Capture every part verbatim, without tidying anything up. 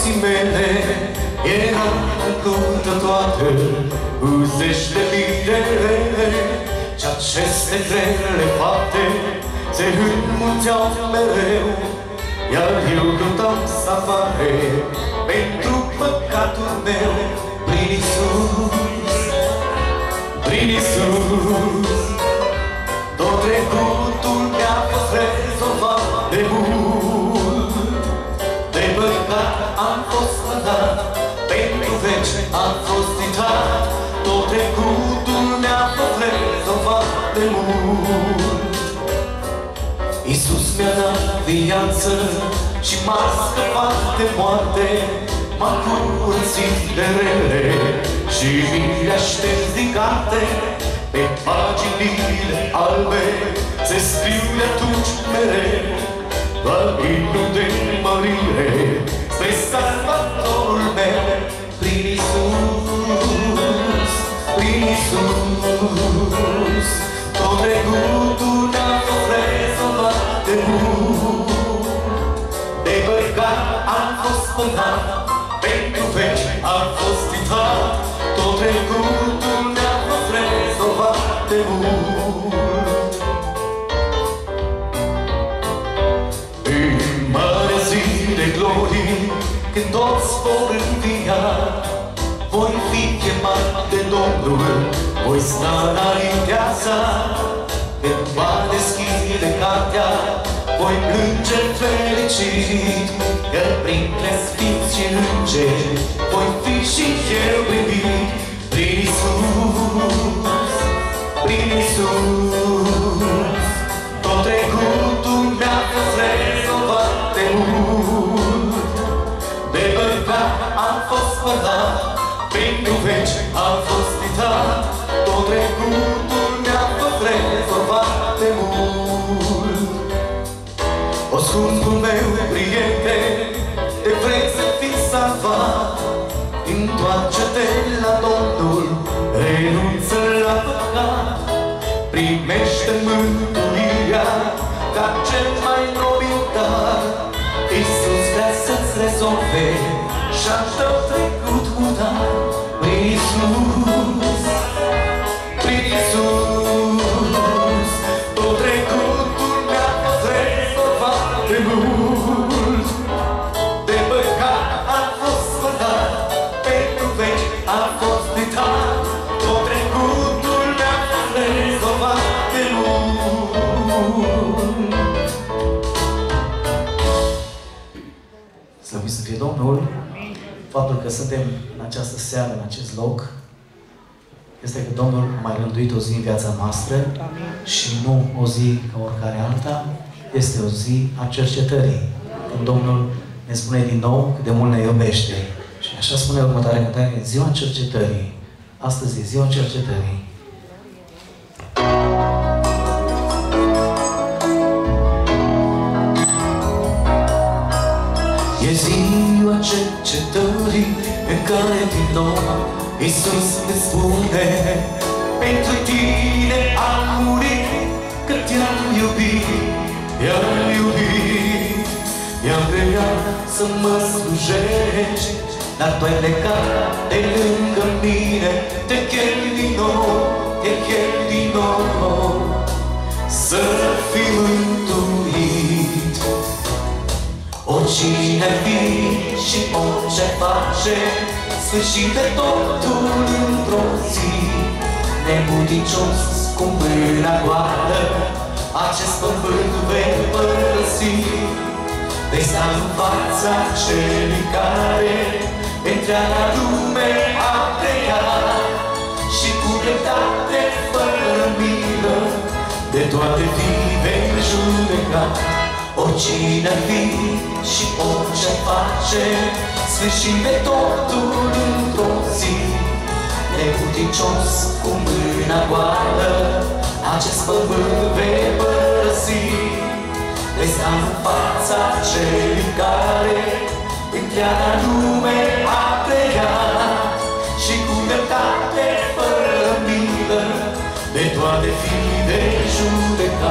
vieții mele era încurtă toată, uzește de mine și aceste grele fapte se înmulțeau mereu, iar eu luptam să apare pentru păcatul meu. Prin Iisus, prin Iisus, tot trecutul mi-a fost rezolvat de mult. De păcat am fost spălat, pentru veci am fost uitat. Tot trecutul mi-a fost rezolvat de mult. Iisus mi-a dat viață și m-a scăpat de moarte, m-a curățit de rele și mi-a șters din carte. Pe paginile albe se scriu de atunci mereu doar imnul de mărire spre Salvatorul meu. Prin Iisus, prin Iisus, tot trecutul mi-a fost rezolvat de mult. De păcat am fost spălat, pentru veci am fost uitat. Tot trecutul mi-a fost rezolvat de mult. În mare zi de glorie, când toți vor învia, voi fi chemat de Domnul, voi sta înaintea sa. Când va deschide cartea, voi plânge fericit, că printre sfinți și îngeri voi fi și eu primit. Prin Iisus, prin Iisus, tot trecutul mi-a fost rezolvat de mult. De păcat am fost spălat, pentru veci am fost uitat. Tot trecutul mi-a fost rezolvat de mult. O scumpul meu prieten, te vrei să fii salvat, întoarce-te la Domnul, renunță la păcat. Primește mântuirea ca cel mai nobil dar. Iisus vrea să-ți rezolve și-al tău trecut cu dar. Prin Iisus, prin Iisus, tot trecutul mi-a fost rezolvat de mult. De păcat am fost spălat, pentru veci am fost uitat. Tot trecutul mi-a fost rezolvat de mult. Slăvit să fie Domnul! Faptul că suntem în această seară, în acest loc, este că Domnul a mai rânduit o zi în viața noastră. Amin. Și nu o zi ca oricare alta, este o zi a cercetării. Când Domnul ne spune din nou cât de mult ne iubește. Și așa spune următoarea cântare, ziua cercetării. Astăzi e ziua cercetării. E ziua cercetării în care din nou Iisus ne spune: pentru tine am murit, că te-am iubit, te-am iubit. Mi-am creat să mă slujești, dar tu ai plecat de lângă mine. Te chem din nou, te chem din nou, să fii mântuit. Oricine ar fi și orice face, sfârșit de totul într-o zi. Neputincios cu mâna goală, acest pământ vei părăsi. Vei sta în fața celui care întreaga lume a creat și cu dreptate fără milă de toate fii vei judeca. Oricine ar fi și orice face, sfârșit de totul într-o zi. Neputincios cu mâna goală, acest pământ vei părăsi. Vei sta în fața celui care întreaga lume a creat și cu dreptate fără milă de toate fii vei judeca.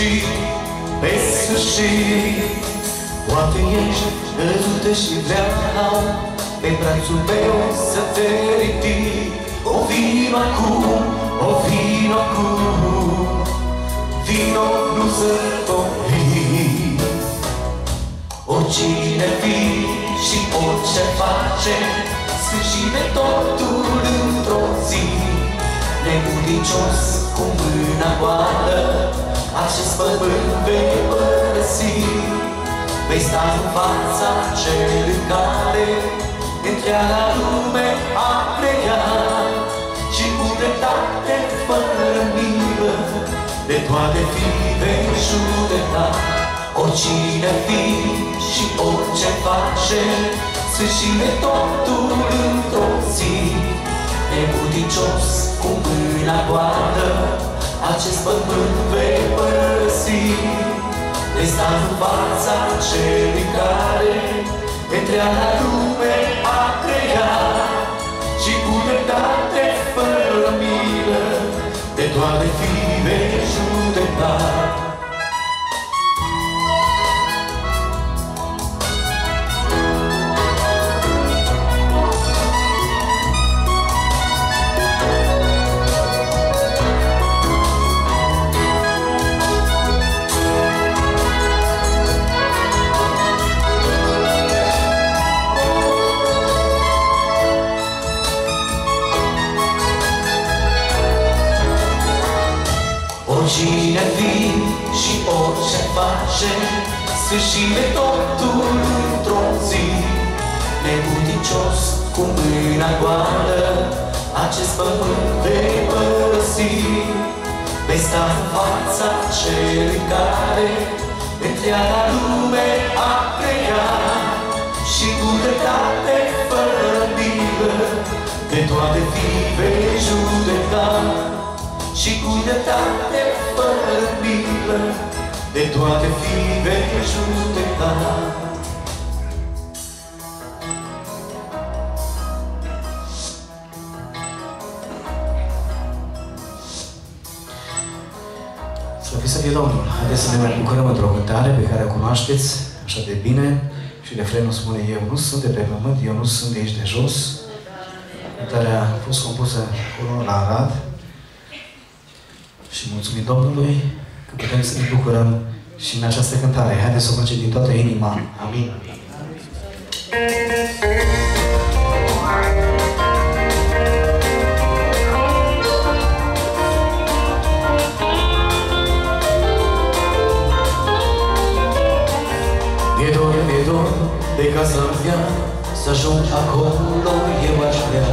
fericit pe sfârșit. Poate ești căzută și vreau pe brațul meu să te ridic. O vino acum, o vino acum, vino nu zăbovi. Oricine vii și orice face, sfârșime totul într-o zi. Nebunicios cu mâna goală, acest pământ vei părăsi. Vei sta în fața celui care întreaga lume a creat și cu dreptate fără milă de toate fii vei judeca. Oricine fii și orice face, sfârșime totul într-o zi. Nebunicios cu mâna goală, acest pământ vei părăsi. Vei sta în fața celui care întreaga lume a creat și cu dreptate fără milă de toate fii vei judeca. Oricine vii și orice face, sfârșime totul într-o zi. Nebunicios cu mâna goală, acest pământ vei părăsi. Vei sta în fața celui care întreaga lume a creat și cu dreptate fără milă de toate fii vei judeca. Și cu dreptate fără milă de toate fii vei judeca. Slăvit să fie Domnul! Haideți să ne mai bucurăm într-o cântare pe care o cunoașteți așa de bine. Și refrenul spune: eu nu sunt de pe pământ, eu nu sunt de aici de jos. Cântarea a fost compusă cu la Arad. Și mulțumim Domnului că putem să ne bucurăm și în această cântare. Haideți să o facem din toată inima. Amin. Mi-e dor, mi-e dor de casa mea, să ajung acolo eu aș vrea.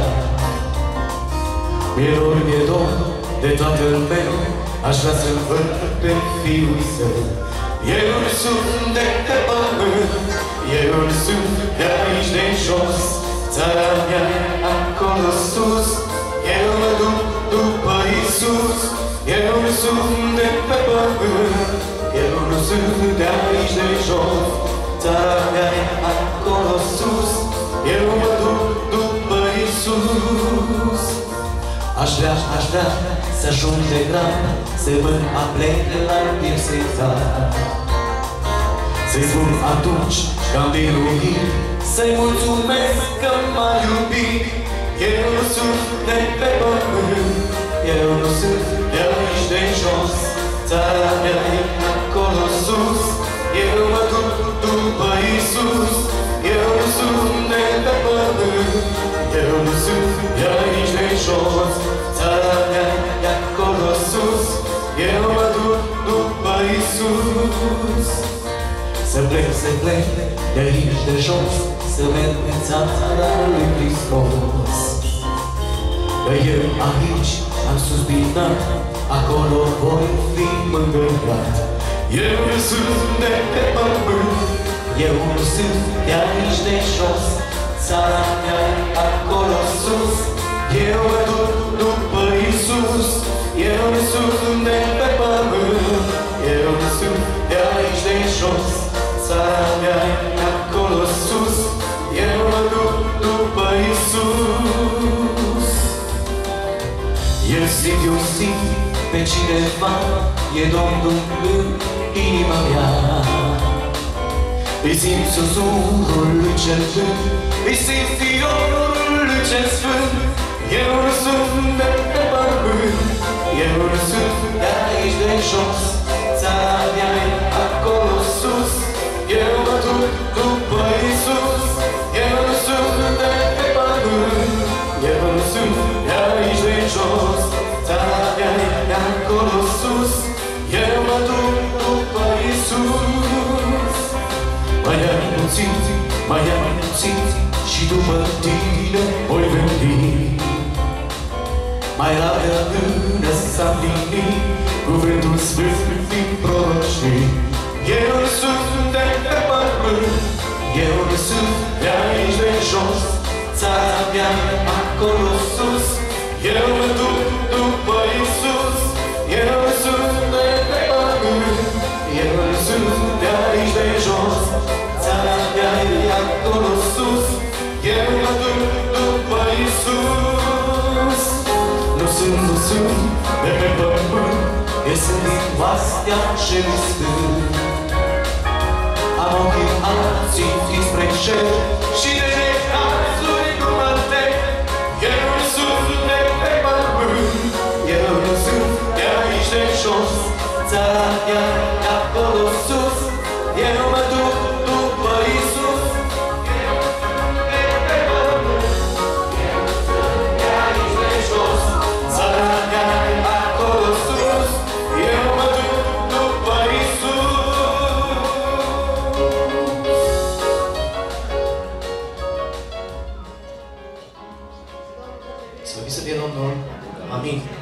Mi-e dor, mi-e dor de tatăl meu, aș vrea să-l văd pe fiul său. Eu nu sunt de pe pământ, eu nu sunt de aici de jos. Țara mea acolo sus, eu mă duc după Iisus. Eu nu sunt de pe pământ, eu nu sunt de aici de jos. Țara mea acolo sus, eu mă duc după Iisus. Aș vrea, aș vrea să ajung de grab, să văd aplec la piersetat. Să-i spun atunci că-am biruit, să-i mulțumesc că m-a iubit. Eu nu sunt de pe pământ, eu nu sunt de aici de jos. Țara mea e acolo sus, eu mă duc după Iisus. Eu nu sunt de pe pământ, eu nu sunt de aici de jos. Țara mea e acolo sus, eu mă duc după Iisus. Să plec, să plec de aici de jos, să merg în țara lui Hristos. Că eu aici am suspinat, acolo voi fi mângâiat. Eu nu sunt de pe pământ, eu nu sunt de aici de jos. Țara mea acolo sus, eu mă duc după Iisus. Eu nu sunt de pe pământ, eu nu sunt de aici de jos. Țara mea acolo sus, eu mă duc după Iisus. Eu simt, eu simt pe cineva e Domnul în inima mea. Îi simt susurul lui cel Sfânt, îi simt fiorul lui cel Sfânt. Eu nu sunt de pe pământ, eu nu sunt de aici de jos, țara mea e acolo sus. Eu mă duc după Iisus, eu nu sunt de pe pământ, eu nu sunt de aici de jos, țara mea e acolo sus. Eu mă duc după Iisus. Mai am puțin, mai am puțin și după tine voi veni. Mai largă până s-a împlinit cuvântul sfânt din prorocii. Eu nu sunt de pe pământ, eu nu sunt de aici de jos, țara mea acolo sus. Eu mă duc după Iisus, eu nu sunt de pe pământ, eu nu sunt de aici de jos, țara mea e acolo sus. Eu mă duc după Iisus. Nu sunt, nu sunt de pe pământ, eu sunt din oastea celui sfânt. Am ochii alții dinspre cer și de necazuri nu mă tem. Eu nu sunt de pe pământ, eu nu sunt de aici de jos, țara mea e acolo sus. Eu mă duc după Iisus. Eu nu sunt de pe pământ, eu nu sunt de aici de jos, țara mea e acolo sus. Eu mă duc după Iisus. Slăvit să fie Domnul! Amin!